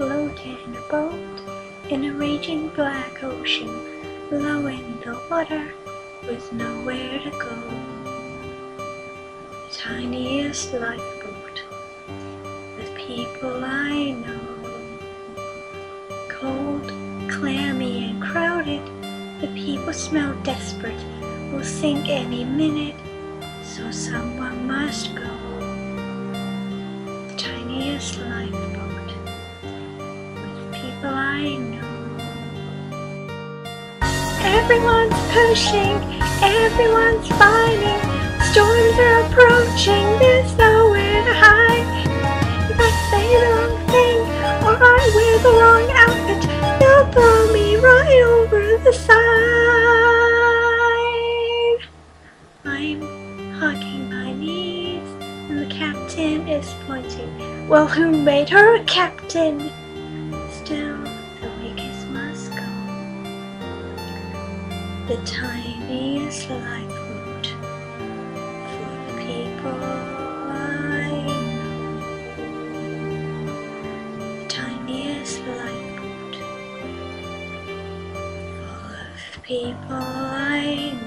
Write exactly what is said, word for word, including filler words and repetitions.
afloat in a boat in a raging black ocean, low in the water with nowhere to go. The tiniest lifeboat with people I know. Cold, clammy and crowded, the people smell desperate, will sink any minute, so someone must go. The tiniest lifeboat with people I know. Everyone's pushing, everyone's fighting, storms are approaching, there's nowhere to hide. If I say the wrong thing or I wear the wrong outfit, they'll throw me right over the side. I'm hugging my knees and the captain is pointing. Well, who made her a captain? Still, the weakest must go. The tiniest lifeboat for the people I know. The tiniest lifeboat full of people I know.